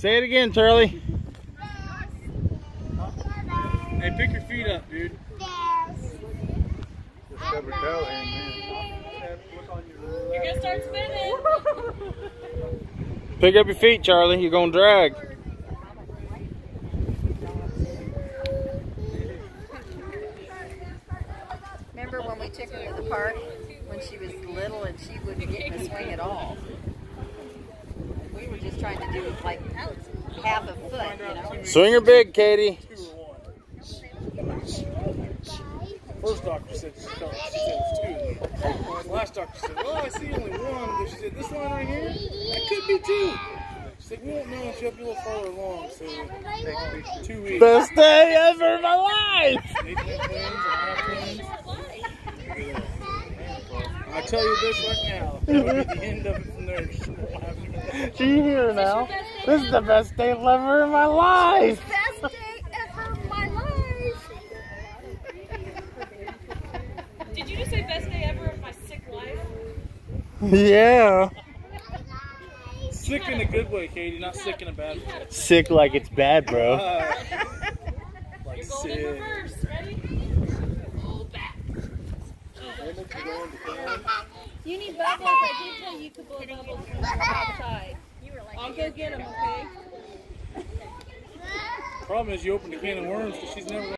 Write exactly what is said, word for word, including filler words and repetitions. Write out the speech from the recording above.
Say it again, Charlie. Hey, pick your feet up, dude. You're gonna start spinning. Pick up your feet, Charlie. You're gonna drag. Remember when we took her to the park when she was little and she wouldn't get in the swing at all? We were just trying to do like half a foot, you know? Swing her big, Katie. First doctor said she felt she said it was two. Last doctor said, well, I see only one, but she said this one right here, that could be two. She said, we won't know until you have to be a little farther along, so two weeks. Best day ever of my life. I tell you this right now, that would be the end of it from there. She's here now. This is the best day ever in my life. Best day ever of my life. Did you just say best day ever of my sick life? Yeah. Sick in a good way, Katie, not sick in a bad way. Sick like it's bad, bro. Uh, like You're going in sick. reverse. Ready? Roll back. You need bubbles. I did tell you you could blow bubbles from the outside. I'll go get them, okay? Problem is you opened a can of worms, but she's never